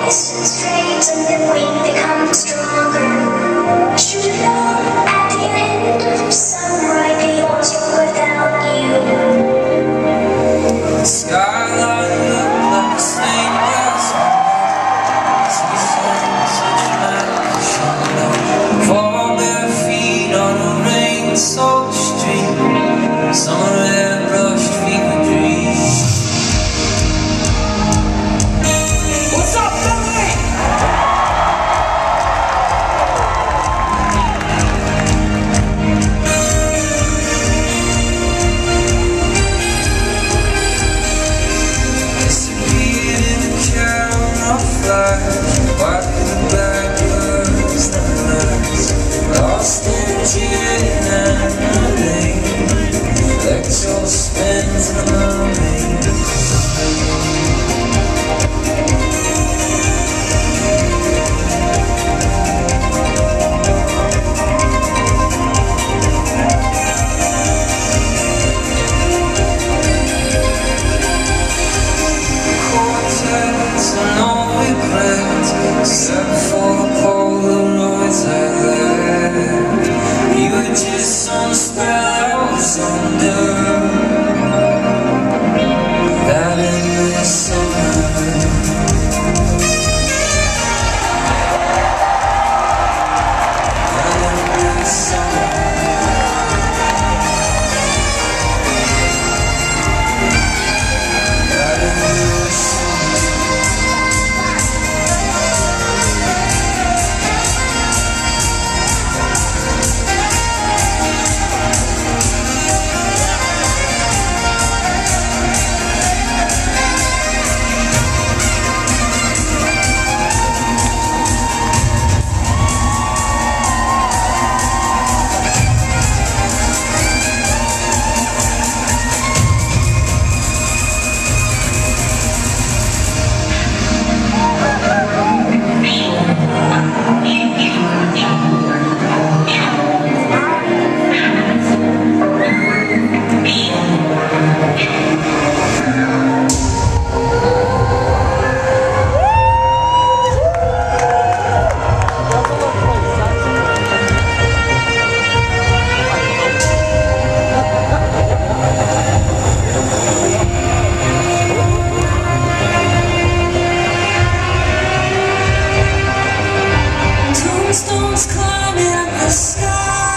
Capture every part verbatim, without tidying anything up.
voice and straight, and then we become stronger. Should have known at the end of some right it was without you. The skyline looked like a stained glass window. We sang such magic show. Fall bare feet on a rain-soaked street. Summer air brushed fever dreams. What's up, Billy? Disappeared in the camera flash. Why did the blackbirds never last? Lost in June and rain. Electro spins in the rain. Quartets and no regrets, except for the Polaroids I left. You were just some spell I was under. That endless summer. That endless summer. That endless summer. Tombstones climbing up the sky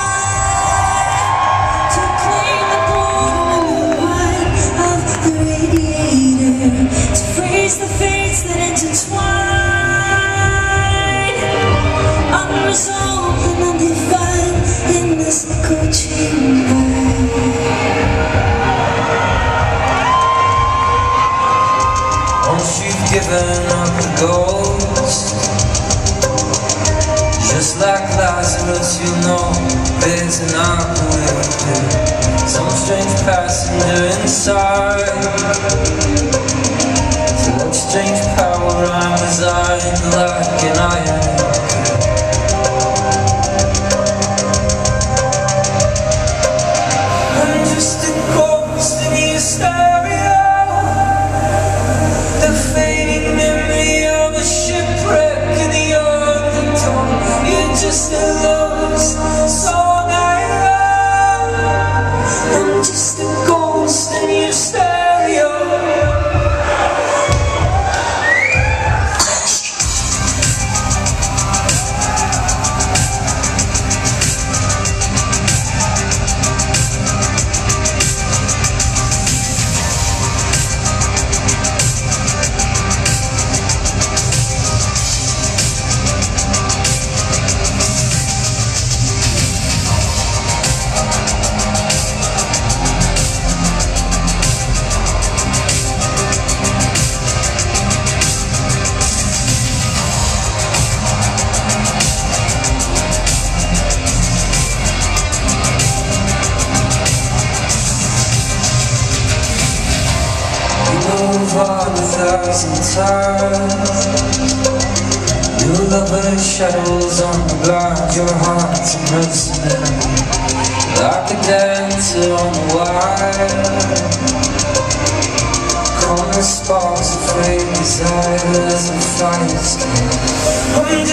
to claim the borderline line of the radiator, to phrase the fates that intertwine, unresolved and undefined in this echo chamber. Once you've given up the ghost, just like Lazarus, you know there's an operator, some strange passenger inside. To what strange power I'm resigned like an iron anchor. I'm just a ghost in your stereo, the fading memory of a shipwreck in the undertow. You're just a lost song I wrote. I'm just a ghost in your stereo. Move on a thousand times. Your lover's shadows on the blind. Your heart's a mercenary, like a dancer on the wire. on the sparks of flame, desire as a fire skin.